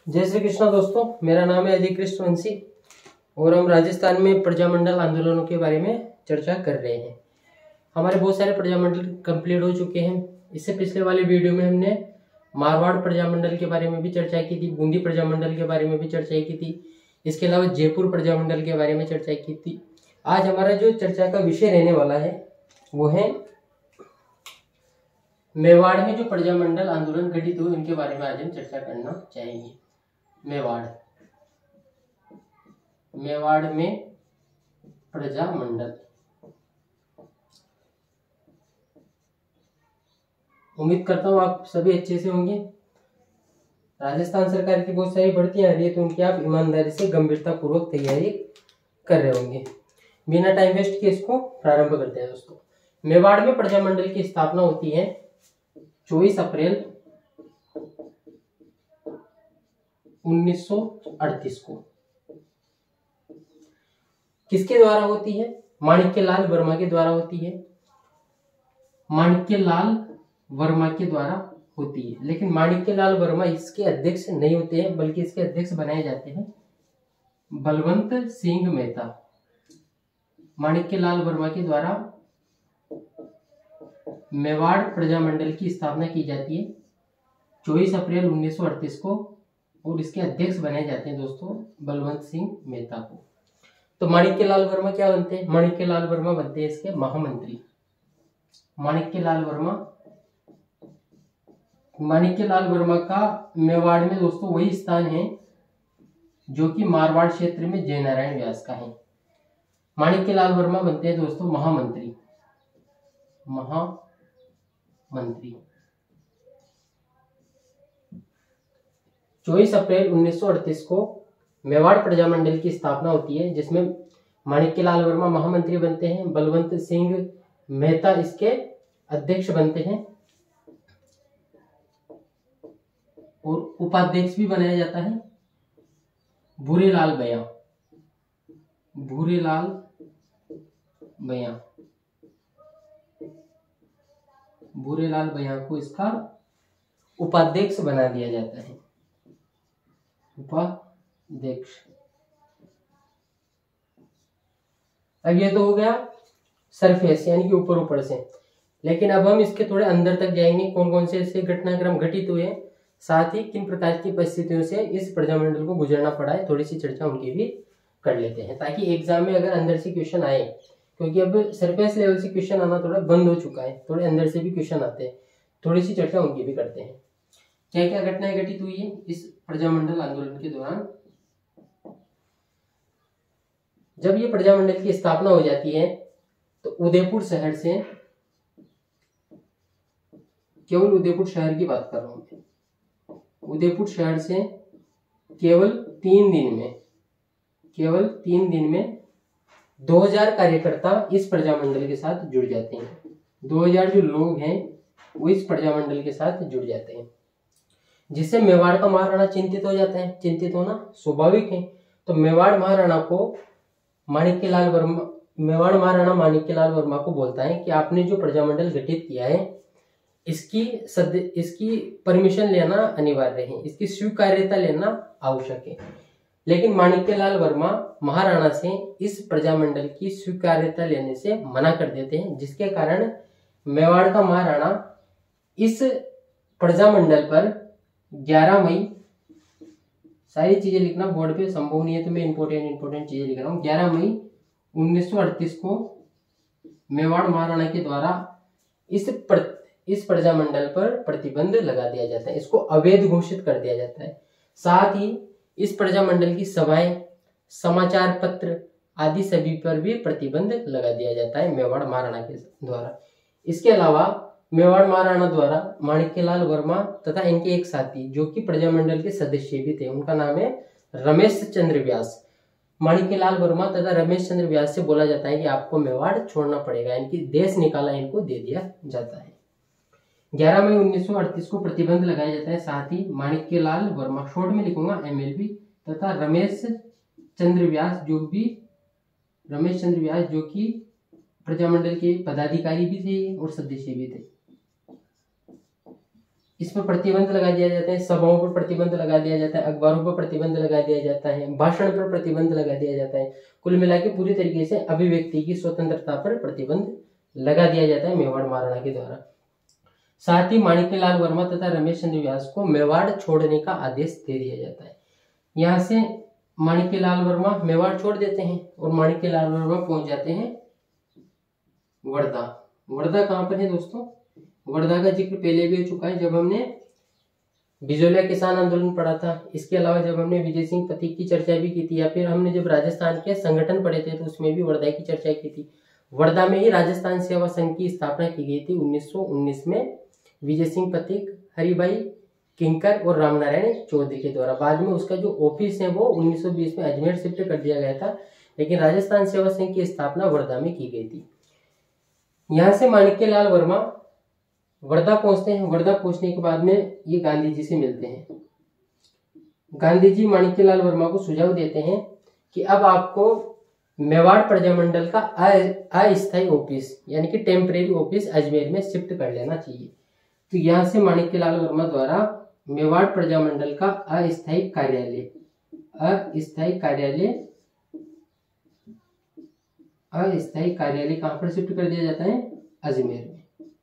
जय श्री कृष्णा दोस्तों, मेरा नाम है अजय कृष्णवंशी और हम राजस्थान में प्रजामंडल आंदोलनों के बारे में चर्चा कर रहे हैं। हमारे बहुत सारे प्रजामंडल कंप्लीट हो चुके हैं। इससे पिछले वाले वीडियो में हमने मारवाड़ प्रजामंडल के बारे में भी चर्चा की थी, बूंदी प्रजामंडल के बारे में भी चर्चा की थी, इसके अलावा जयपुर प्रजामंडल के बारे में चर्चा की थी। आज हमारा जो चर्चा का विषय रहने वाला है वो है मेवाड़ में जो प्रजामंडल आंदोलन घटित हुए उनके बारे में आज हम चर्चा करना चाहेंगे। मेवाड़ में प्रजामंडल। उम्मीद करता हूँ आप सभी अच्छे से होंगे। राजस्थान सरकार की बहुत सारी भर्तियां आ रही है तो उनकी आप ईमानदारी से गंभीरता पूर्वक तैयारी कर रहे होंगे। बिना टाइम वेस्ट के इसको प्रारंभ करते हैं दोस्तों। मेवाड़ में प्रजामंडल की स्थापना होती है 24 अप्रैल 1938 को। किसके द्वारा होती है? माणिक्यलाल वर्मा के द्वारा होती है। माणिक्यलाल वर्मा के द्वारा होती है, लेकिन माणिक्यलाल वर्मा इसके अध्यक्ष नहीं होते हैं, बल्कि इसके अध्यक्ष बनाए जाते हैं बलवंत सिंह मेहता। माणिक्यलाल वर्मा के द्वारा मेवाड़ प्रजामंडल की स्थापना की जाती है 24 अप्रैल 1938 को और इसके अध्यक्ष बनाए जाते हैं दोस्तों बलवंत सिंह मेहता को। तो माणिक्यलाल वर्मा क्या बनते हैं? माणिक्यलाल वर्मा बनते हैं इसके महामंत्री। माणिक्यलाल वर्मा का मेवाड़ में दोस्तों वही स्थान है जो कि मारवाड़ क्षेत्र में जयनारायण व्यास का है। माणिक्यलाल वर्मा बनते हैं दोस्तों महामंत्री। 24 अप्रैल 1938 को मेवाड़ प्रजामंडल की स्थापना होती है, जिसमें माणिक्यलाल वर्मा महामंत्री बनते हैं, बलवंत सिंह मेहता इसके अध्यक्ष बनते हैं और उपाध्यक्ष भी बनाया जाता है भूरेलाल बयां को इसका उपाध्यक्ष बना दिया जाता है। उपाध्यक्ष। अब ये तो हो गया सरफेस यानी कि ऊपर से, लेकिन अब हम इसके थोड़े अंदर तक जाएंगे। कौन कौन से ऐसे घटनाक्रम घटित हुए, साथ ही किन प्रकार की परिस्थितियों से इस प्रजामंडल को गुजरना पड़ा है, थोड़ी सी चर्चा उनकी भी कर लेते हैं, ताकि एग्जाम में अगर अंदर से क्वेश्चन आए, क्योंकि अब सरफेस लेवल से क्वेश्चन आना थोड़ा बंद हो चुका है, थोड़े अंदर से भी क्वेश्चन आते हैं, थोड़ी सी चर्चा उनकी भी करते हैं। क्या क्या घटनाएं घटित हुई है इस प्रजामंडल आंदोलन के दौरान? जब ये प्रजामंडल की स्थापना हो जाती है तो उदयपुर शहर से, केवल उदयपुर शहर की बात कर रहा हूं मैं, उदयपुर शहर से केवल 3 दिन में 2000 कार्यकर्ता इस प्रजामंडल के साथ जुड़ जाते हैं। 2000 जो लोग हैं वो इस प्रजामंडल के साथ जुड़ जाते हैं, जिससे मेवाड़ का महाराणा चिंतित हो जाता है। चिंतित होना स्वाभाविक है। तो मेवाड़ महाराणा माणिक्यलाल वर्मा को बोलता है कि आपने जो प्रजामंडल गठित किया है इसकी परमिशन लेना अनिवार्य है, इसकी स्वीकार्यता लेना आवश्यक है। लेकिन माणिक्यलाल वर्मा महाराणा से इस प्रजामंडल की स्वीकार्यता लेने से मना कर देते हैं, जिसके कारण मेवाड़ का महाराणा इस प्रजामंडल पर 11 मई, सारी चीजें लिखना बोर्ड पे संभव नहीं है तो मैं इंपोर्टेंट चीजें लिख रहा हूँ। 11 मई 1938 को मेवाड़ महाराणा के द्वारा इस प्रजामंडल पर प्रतिबंध लगा दिया जाता है, इसको अवैध घोषित कर दिया जाता है। साथ ही इस प्रजामंडल की सभाएं, समाचार पत्र आदि सभी पर भी प्रतिबंध लगा दिया जाता है मेवाड़ महाराणा के द्वारा। इसके अलावा मेवाड़ महाराणा द्वारा माणिक्यलाल वर्मा तथा इनके एक साथी जो कि प्रजामंडल के सदस्य भी थे, उनका नाम है रमेश चंद्र व्यास। माणिक्यलाल वर्मा तथा रमेश चंद्र व्यास से बोला जाता है कि आपको मेवाड़ छोड़ना पड़ेगा, इनकी देश निकाला इनको दे दिया जाता है। 11 मई 1938 को प्रतिबंध लगाया जाता है। साथ ही माणिक्यलाल वर्मा, शॉर्ट में लिखूंगा MLV, तथा रमेश चंद्र व्यास जो कि प्रजामंडल के पदाधिकारी भी थे और सदस्य भी थे, इस पर प्रतिबंध लगा दिया जाता है, सभाओं पर प्रतिबंध लगा दिया जाता है, अखबारों पर प्रतिबंध लगा दिया जाता है, भाषण पर प्रतिबंध लगा दिया जाता है। कुल मिला के पूरी तरीके से अभिव्यक्ति की स्वतंत्रता पर प्रतिबंध लगा दिया जाता है मेवाड़ महाराणा के द्वारा। साथ ही माणिक्यलाल वर्मा तथा रमेश चंद्र व्यास को मेवाड़ छोड़ने का आदेश दे दिया जाता है। यहाँ से माणिक्यलाल वर्मा मेवाड़ छोड़ देते हैं और माणिक्यलाल वर्मा पहुंच जाते हैं वर्धा। वर्धा कहाँ पर है दोस्तों? वर्धा का जिक्र पहले भी हो चुका है जब हमने बिजोलिया किसान आंदोलन पढ़ा था। इसके अलावा जब हमने विजय सिंह पथिक की चर्चा भी की थी, या फिर हमने जब राजस्थान के संगठन पढ़े थे तो उसमें भी वर्धा की चर्चा की थी। वर्धा में ही राजस्थान सेवा संघ की स्थापना की गई थी 1919 में विजय सिंह पथिक, हरिभाई किंकर और रामनारायण चौधरी के द्वारा। बाद में उसका जो ऑफिस है वो 1920 में अजमेर शिफ्ट कर दिया गया था, लेकिन राजस्थान सेवा संघ की स्थापना वर्धा में की गई थी। यहाँ से माणिक्यलाल वर्मा वर्धा पहुंचते हैं। वर्धा पहुंचने के बाद में ये गांधी जी से मिलते हैं। गांधी जी माणिक्यलाल वर्मा को सुझाव देते हैं कि अब आपको मेवाड़ प्रजामंडल का अस्थायी ऑफिस यानी कि टेम्परेरी ऑफिस अजमेर में शिफ्ट कर लेना चाहिए। तो यहाँ से माणिक्यलाल वर्मा द्वारा मेवाड़ प्रजामंडल का अस्थायी कार्यालय कहाँ पर शिफ्ट कर दिया जाता है? अजमेर में।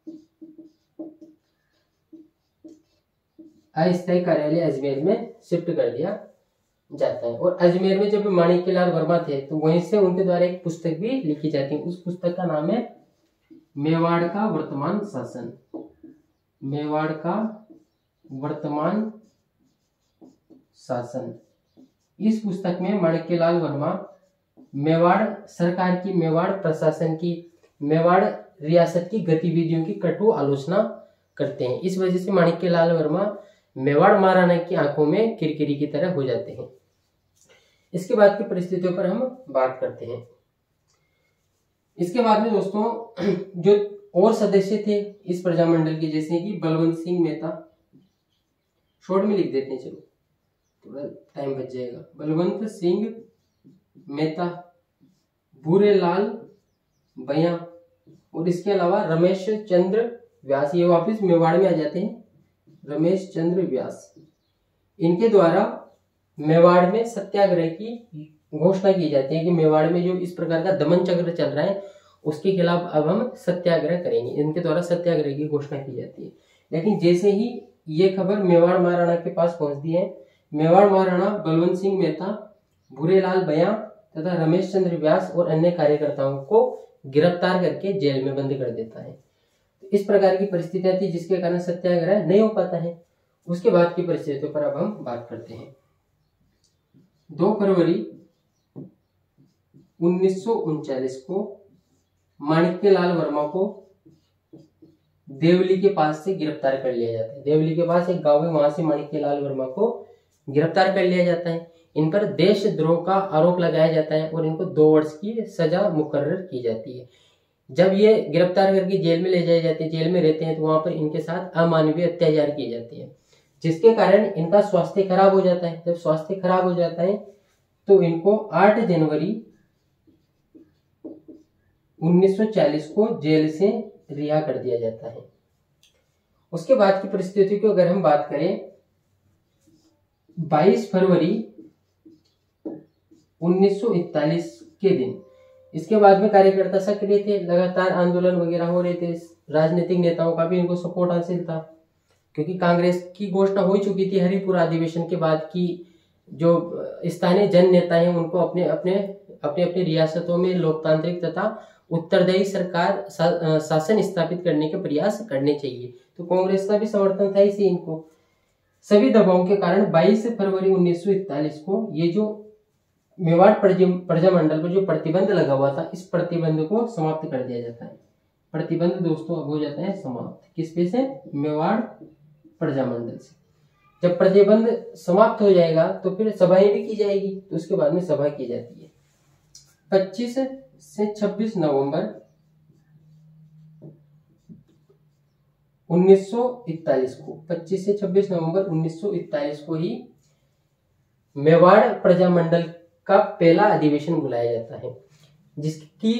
अस्थायी कार्यालय अजमेर में शिफ्ट कर दिया जाता है। और अजमेर में जब माणिक्यलाल वर्मा थे तो वहीं से उनके द्वारा एक पुस्तक भी लिखी जाती है। उस पुस्तक का नाम है मेवाड़ का वर्तमान शासन। मेवाड़ का वर्तमान शासन। इस पुस्तक में माणिक्यलाल वर्मा मेवाड़ सरकार की, मेवाड़ प्रशासन की, मेवाड़ रियासत की गतिविधियों की कटु आलोचना करते हैं। इस वजह से माणिक्यलाल वर्मा मेवाड़ महाराणा की आंखों में किरकिरी की तरह हो जाते हैं। इसके बाद की परिस्थितियों पर हम बात करते हैं। इसके बाद में दोस्तों जो और सदस्य थे इस प्रजामंडल के, जैसे कि बलवंत सिंह मेहता, शॉर्ट में लिख देते हैं, चलो थोड़ा टाइम बच जाएगा। बलवंत सिंह मेहता, भूरेलाल बयां और इसके अलावा रमेश चंद्र व्यास, ये वापिस मेवाड़ में आ जाते हैं। रमेश चंद्र व्यास, इनके द्वारा मेवाड़ में सत्याग्रह की घोषणा की जाती है कि मेवाड़ में जो इस प्रकार का दमन चक्र चल रहा है उसके खिलाफ अब हम सत्याग्रह करेंगे। इनके द्वारा सत्याग्रह की घोषणा की जाती है। लेकिन जैसे ही ये खबर मेवाड़ महाराणा के पास पहुंचती है, मेवाड़ महाराणा बलवंत सिंह मेहता, भूरेलाल बयां तथा रमेश चंद्र व्यास और अन्य कार्यकर्ताओं को गिरफ्तार करके जेल में बंद कर देता है। इस प्रकार की परिस्थितियां थी जिसके कारण सत्याग्रह नहीं हो पाता है। उसके बाद की परिस्थितियों पर अब हम बात करते हैं। 2 फरवरी 1939 को माणिक्यलाल वर्मा को देवली के पास से गिरफ्तार कर लिया जाता है। देवली के पास एक गांव है, वहां से माणिक्यलाल वर्मा को गिरफ्तार कर लिया जाता है। इन पर देशद्रोह का आरोप लगाया जाता है और इनको 2 वर्ष की सजा मुकर्रर की जाती है। जब ये गिरफ्तार करके जेल में ले जाए जाते हैं, जेल में रहते हैं, तो वहां पर इनके साथ अमानवीय अत्याचार किए जाते हैं, जिसके कारण इनका स्वास्थ्य खराब हो जाता है। जब स्वास्थ्य खराब हो जाता है तो इनको 8 जनवरी 1940 को जेल से रिहा कर दिया जाता है। उसके बाद की परिस्थिति को अगर हम बात करें, 22 फरवरी 1941 के दिन, इसके बाद में कार्यकर्ता सक्रिय थे, लगातार आंदोलन वगैरह हो रहे थे। राजनीतिक नेताओं का भी इनको सपोर्ट हासिल था, क्योंकि कांग्रेस की घोषणा हो चुकी थी हरिपुरा अधिवेशन के बाद की जो स्थानीय जन नेता हैं उनको अपने अपने रियासतों में लोकतांत्रिक तथा उत्तरदायी सरकार शासन स्थापित करने के प्रयास करने चाहिए। तो कांग्रेस का भी समर्थन था इसी इनको। सभी दबावों के कारण 22 फरवरी 1941 को ये जो मेवाड़ प्रजामंडल पर जो प्रतिबंध लगा हुआ था, इस प्रतिबंध को समाप्त कर दिया जाता है। प्रतिबंध दोस्तों अब हो जाता है समाप्त। किस पे से? मेवाड़ प्रजामंडल से। जब प्रतिबंध समाप्त हो जाएगा तो फिर सभाएं भी की जाएगी, तो उसके बाद में सभा की जाती है। 25 से 26 नवंबर 1941 को, 25 से 26 नवंबर 1941 को ही मेवाड़ प्रजामंडल का पहला अधिवेशन बुलाया जाता है, जिसकी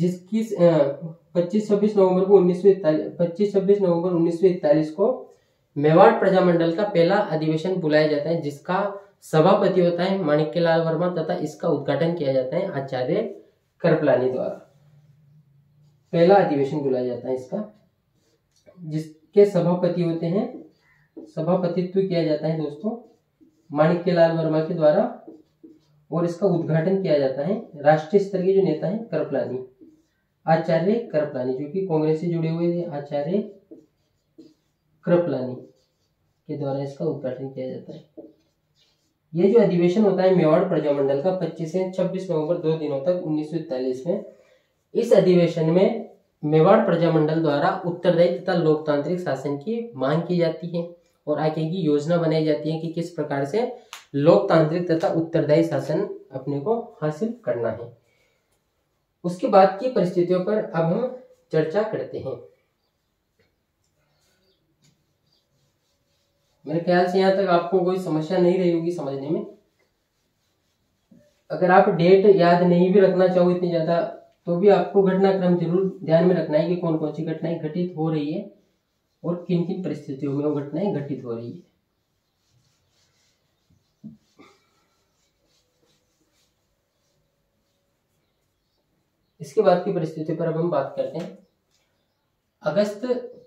25-26 नवंबर 1941 को मेवाड़ प्रजामंडल का पहला अधिवेशन बुलाया जाता है, जिसका सभापति होता है माणिक्यलाल वर्मा तथा इसका उद्घाटन किया जाता है आचार्य कृपलानी द्वारा। पहला अधिवेशन बुलाया जाता है इसका, जिसके सभापति होते हैं, सभापतित्व किया जाता है दोस्तों माणिक्यलाल वर्मा के द्वारा, और इसका उद्घाटन किया जाता है राष्ट्रीय स्तर के जो नेता हैं कृपलानी, आचार्य कृपलानी, जो कि कांग्रेस से जुड़े हुए थे, आचार्य कृपलानी के द्वारा इसका उद्घाटन किया जाता है। ये जो अधिवेशन होता है मेवाड़ प्रजामंडल का 25 से 26 नवंबर 2 दिनों तक 1941 में, इस अधिवेशन में मेवाड़ प्रजामंडल द्वारा उत्तरदायी तथा लोकतांत्रिक शासन की मांग की जाती है और आगे की योजना बनाई जाती है कि किस प्रकार से लोकतांत्रिक तथा उत्तरदायी शासन अपने को हासिल करना है। उसके बाद की परिस्थितियों पर अब हम चर्चा करते हैं। मेरे ख्याल से यहाँ तक आपको कोई समस्या नहीं रही होगी समझने में। अगर आप डेट याद नहीं भी रखना चाहो इतनी ज्यादा, तो भी आपको घटनाक्रम जरूर ध्यान में रखना है कि कौन कौन सी घटनाएं घटित हो रही है और किन किन परिस्थितियों में वो घटनाएं घटित हो रही है। इसके बाद की परिस्थिति पर अब हम बात करते हैं। अगस्त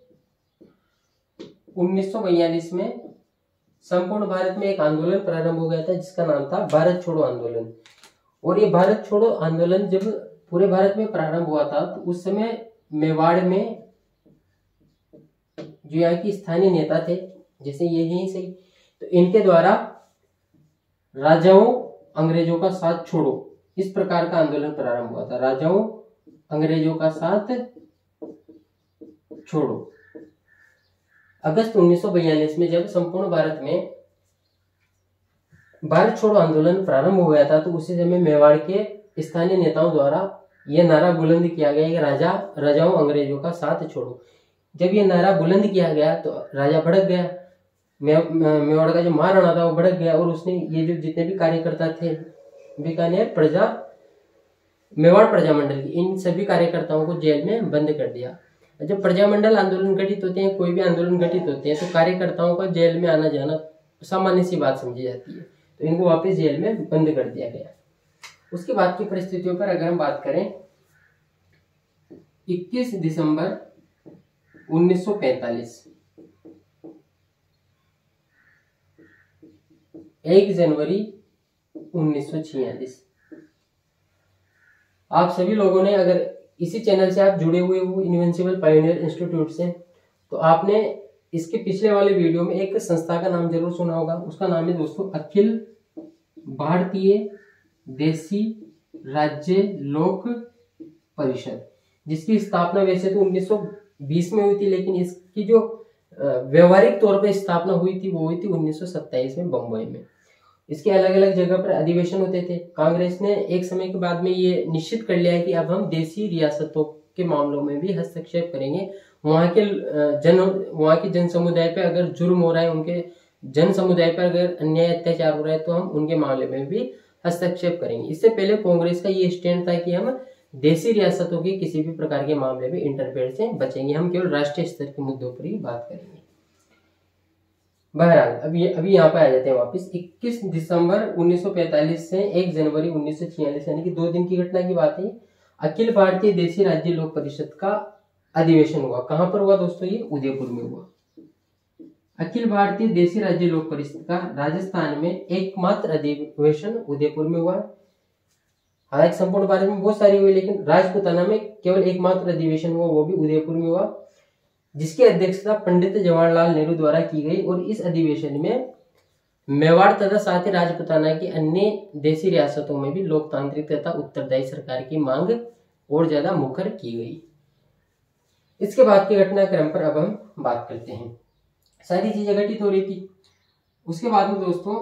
1942 में संपूर्ण भारत में एक आंदोलन प्रारंभ हो गया था, जिसका नाम था भारत छोड़ो आंदोलन। और ये भारत छोड़ो आंदोलन जब पूरे भारत में प्रारंभ हुआ था, तो उस समय मेवाड़ में जो यहाँ की स्थानीय नेता थे, जैसे ये ही सही, तो इनके द्वारा राजाओं अंग्रेजों का साथ छोड़ो, इस प्रकार का आंदोलन प्रारंभ हुआ था। राजाओं अंग्रेजों का साथ छोड़ो। अगस्त 1942 में जब संपूर्ण भारत में भारत छोड़ो आंदोलन प्रारंभ हो गया था, तो उसी समय मेवाड़ के स्थानीय नेताओं द्वारा यह नारा बुलंद किया गया कि राजाओं अंग्रेजों का साथ छोड़ो। जब ये नारा बुलंद किया गया तो राजा भड़क गया, मेवाड़ का जो महाराणा था वो भड़क गया, और उसने ये जो जितने भी कार्यकर्ता थे बीकानेर मेवाड़ प्रजामंडल की, इन सभी कार्यकर्ताओं को जेल में बंद कर दिया। जब प्रजामंडल आंदोलन घटित होते हैं, कोई भी आंदोलन घटित होते हैं, तो कार्यकर्ताओं का जेल में आना जाना सामान्य सी बात समझी जाती है, तो इनको वापस जेल में बंद कर दिया गया। उसके बाद की परिस्थितियों पर अगर हम बात करें, 21 दिसंबर 1945, 1 जनवरी 1946, आप सभी लोगों ने, अगर इसी चैनल से आप जुड़े हुए हो इनविंसिबल पायोनियर इंस्टीट्यूट से, तो आपने इसके पिछले वाले वीडियो में एक संस्था का नाम जरूर सुना होगा। उसका नाम है दोस्तों अखिल भारतीय देसी राज्य लोक परिषद, जिसकी स्थापना वैसे तो 1920 में हुई थी, लेकिन इसकी जो व्यवहारिक तौर पर स्थापना हुई थी वो हुई थी 1927 में बम्बई में। इसके अलग अलग जगह पर अधिवेशन होते थे। कांग्रेस ने एक समय के बाद में ये निश्चित कर लिया है कि अब हम देसी रियासतों के मामलों में भी हस्तक्षेप करेंगे। वहाँ के जन समुदाय पर अगर जुर्म हो रहा है, उनके जन समुदाय पर अगर अन्याय अत्याचार हो रहा है, तो हम उनके मामले में भी हस्तक्षेप करेंगे। इससे पहले कांग्रेस का ये स्टैंड था कि हम देसी रियासतों के किसी भी प्रकार के मामले में इंटरफेयर से बचेंगे, हम केवल राष्ट्रीय स्तर के मुद्दों पर ही बात करेंगे। बहरहाल अभी यहाँ पे आ जाते हैं वापस। 21 दिसंबर 1945 से 1 जनवरी 1946, यानी कि 2 दिन की घटना की बात है। अखिल भारतीय देसी राज्य लोक परिषद का अधिवेशन हुआ। कहाँ पर हुआ दोस्तों? ये उदयपुर में हुआ। अखिल भारतीय देसी राज्य लोक परिषद का राजस्थान में एकमात्र अधिवेशन उदयपुर में हुआ। हालांकि संपूर्ण भारत में बहुत सारे हुए, लेकिन राजपुताना में केवल एकमात्र अधिवेशन हुआ, वो भी उदयपुर में हुआ, जिसकी अध्यक्षता पंडित जवाहरलाल नेहरू द्वारा की गई। और इस अधिवेशन में मेवाड़ तथा साथ ही राजपुताना की अन्य देसी रियासतों में भी लोकतांत्रिक तथा उत्तरदायी सरकार की मांग और ज्यादा मुखर की गई। इसके बाद के घटनाक्रम पर अब हम बात करते हैं। सारी चीजें घटित हो रही थी। उसके बाद में दोस्तों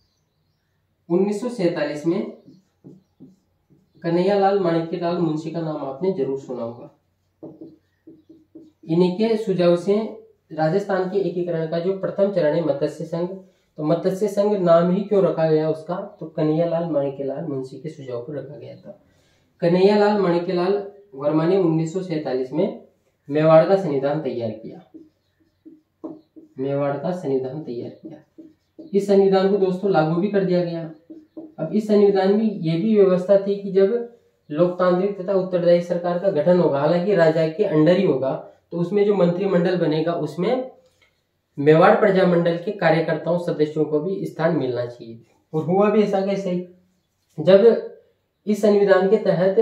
1947 में कन्हैयालाल माणिक्यलाल मुंशी का नाम आपने जरूर सुना होगा। इन्हीं के सुझाव से राजस्थान के एकीकरण का जो प्रथम चरण है मत्स्य संघ, तो मत्स्य संघ नाम ही क्यों रखा गया उसका, तो कन्हैयालाल माणिक्यलाल मुंशी के सुझाव पर रखा गया था। कन्हैयालाल माणिक्यलाल वर्मा ने 1947 में मेवाड़ का संविधान तैयार किया। मेवाड़ का संविधान तैयार किया। इस संविधान को दोस्तों लागू भी कर दिया गया। अब इस संविधान में ये भी व्यवस्था थी कि जब लोकतांत्रिक तथा उत्तरदायी सरकार का गठन होगा, हालांकि राजा के अंडर ही होगा, तो उसमें जो मंत्रिमंडल बनेगा उसमें मेवाड़ प्रजामंडल के कार्यकर्ताओं सदस्यों को भी स्थान मिलना चाहिए। और हुआ भी ऐसा कैसे, जब इस संविधान के तहत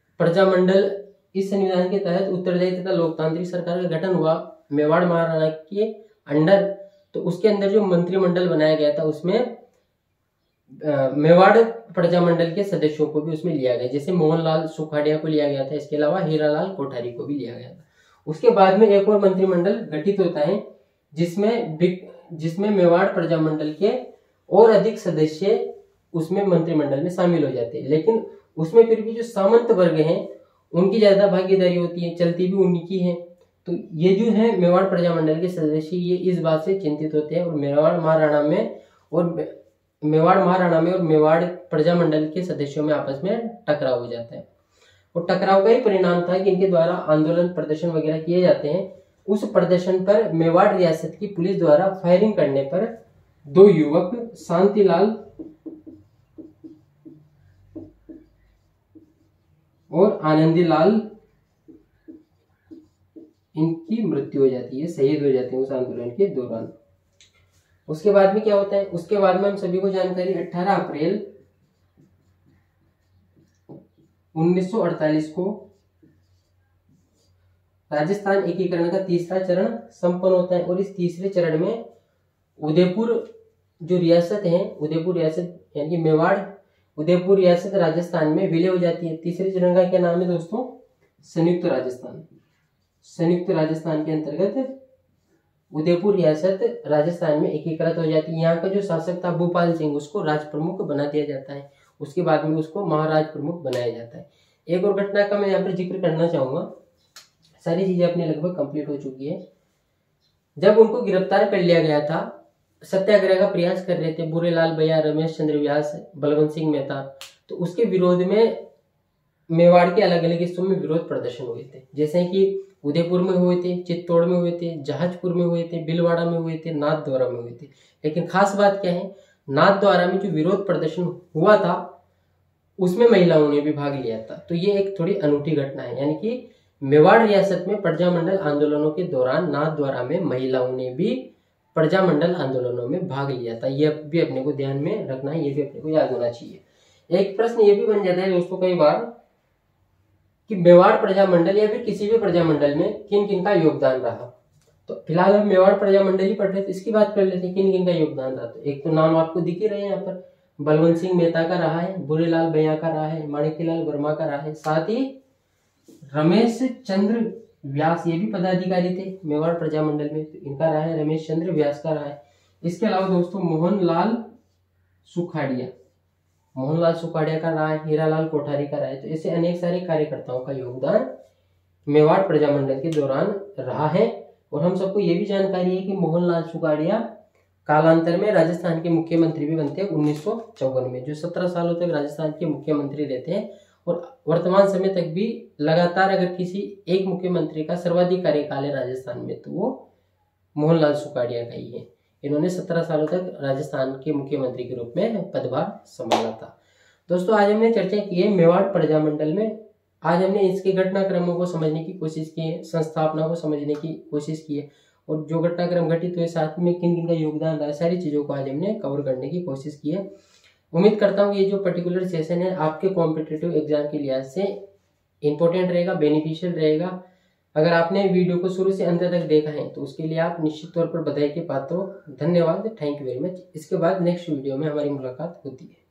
उत्तरदायी तथा लोकतांत्रिक सरकार का गठन हुआ मेवाड़ महाराणा के अंडर, तो उसके अंदर जो मंत्रिमंडल बनाया गया था उसमें मेवाड़ प्रजामंडल के सदस्यों को भी उसमें लिया गया, जैसे मोहनलाल सुखाड़िया को लिया गया था, इसके अलावा हीरालाल कोठारी को भी लिया गया था। उसके बाद में एक और मंत्रिमंडल गठित होता है जिसमें मेवाड़ प्रजामंडल के और अधिक सदस्य उसमें मंत्रिमंडल में शामिल हो जाते हैं, लेकिन उसमें फिर भी जो सामंत वर्ग हैं उनकी ज्यादा भागीदारी होती है, चलती भी उनकी है। तो ये जो है मेवाड़ प्रजामंडल के सदस्य ये इस बात से चिंतित होते हैं और मेवाड़ महाराणा में और मेवाड़ प्रजामंडल के सदस्यों में आपस में टकराव हो जाता है। और टकराव का ही परिणाम था कि इनके द्वारा आंदोलन प्रदर्शन वगैरह किए जाते हैं। उस प्रदर्शन पर मेवाड़ रियासत की पुलिस द्वारा फायरिंग करने पर 2 युवक शांतिलाल और आनंदीलाल इनकी मृत्यु हो जाती है, शहीद हो जाते हैं उस आंदोलन के दौरान। उसके बाद में क्या होता है, उसके बाद में हम सभी को जानकारी 18 अप्रैल 1948 को राजस्थान एकीकरण का तीसरा चरण संपन्न होता है। और इस तीसरे चरण में उदयपुर जो रियासत है, उदयपुर रियासत यानी कि मेवाड़ उदयपुर रियासत राजस्थान में विलय हो जाती है। तीसरे चरण का क्या नाम है दोस्तों, संयुक्त राजस्थान। संयुक्त राजस्थान के अंतर्गत उदयपुर रियासत राजस्थान में एकीकृत हो जाती है। यहाँ का जो शासक था भूपाल सिंह, उसको राज प्रमुख बना दिया जाता है। उसके बाद में उसको महाराज प्रमुख बनाया जाता है। एक और घटना का मैं यहाँ पर जिक्र करना चाहूंगा, सारी चीजें अपनी लगभग कंप्लीट हो चुकी है। जब उनको गिरफ्तार कर लिया गया था, सत्याग्रह का प्रयास कर रहे थे बुरेलाल भैया, रमेश चंद्र व्यास, बलवंत सिंह मेहता, तो उसके विरोध में मेवाड़ के अलग अलग हिस्सों में विरोध प्रदर्शन हुए थे, जैसे कि उदयपुर में हुए थे, चित्तौड़ में हुए थे, जहाजपुर में हुए थे, भीलवाड़ा में हुए थे, नाथद्वारा में हुए थे। लेकिन खास बात क्या है, नाथद्वारा में जो विरोध प्रदर्शन हुआ था उसमें महिलाओं ने भी भाग लिया था। तो ये एक थोड़ी अनूठी घटना है, यानी कि मेवाड़ रियासत में प्रजामंडल आंदोलनों के दौरान नाथद्वारा में महिलाओं ने भी प्रजामंडल आंदोलनों में भाग लिया था। ये भी अपने को ध्यान में रखना है, ये भी अपने को याद होना चाहिए। एक प्रश्न ये भी बन जाता है दोस्तों कई बार कि मेवाड़ प्रजामंडल या फिर किसी भी प्रजामंडल में किन किन का योगदान रहा। तो फिलहाल हम मेवाड़ प्रजामंडल ही पढ़ रहे थे, इसकी बात कर लेते हैं किन किन का योगदान रहा। तो एक तो नाम आपको दिख ही रहे हैं यहाँ पर, बलवंत सिंह मेहता का रहा है, बुरेलाल भैया का रहा है, माणिक्यलाल वर्मा का रहा है, साथ ही रमेश चंद्र व्यास ये भी पदाधिकारी थे मेवाड़ प्रजामंडल में, तो इनका रहा है, रमेश चंद्र व्यास का रहा है। इसके अलावा दोस्तों मोहनलाल सुखाड़िया का रहा है, हीरालाल कोठारी का रहा है। तो ऐसे अनेक सारे कार्यकर्ताओं का योगदान मेवाड़ प्रजामंडल के दौरान रहा है। और हम सबको ये भी जानकारी है कि मोहनलाल सुखाड़िया कालांतर में राजस्थान के मुख्यमंत्री भी बनते हैं 1954 में, जो 17 सालों तक राजस्थान के मुख्यमंत्री रहते हैं। और वर्तमान समय तक भी लगातार अगर किसी एक मुख्यमंत्री का सर्वाधिक कार्यकाल है राजस्थान में तो वो मोहनलाल सुखाड़िया का ही है। इन्होंने 17 सालों तक राजस्थान के मुख्यमंत्री के रूप में पदभार संभाला था। दोस्तों आज हमने चर्चा की है मेवाड़ प्रजामंडल में। आज हमने इसके घटनाक्रमों को समझने की कोशिश की है, संस्थापना को समझने की कोशिश की है, और जो घटनाक्रम घटित हुए साथ में किन किन का योगदान रहा, सारी चीजों को आज हमने कवर करने की कोशिश की है। उम्मीद करता हूँ ये जो पर्टिकुलर सेशन है आपके कॉम्पिटिटिव एग्जाम के लिहाज से इंपॉर्टेंट रहेगा, बेनिफिशियल रहेगा। अगर आपने वीडियो को शुरू से अंत तक देखा है तो उसके लिए आप निश्चित तौर पर बधाई के पात्र हो। धन्यवाद, थैंक यू वेरी मच। इसके बाद नेक्स्ट वीडियो में हमारी मुलाकात होती है।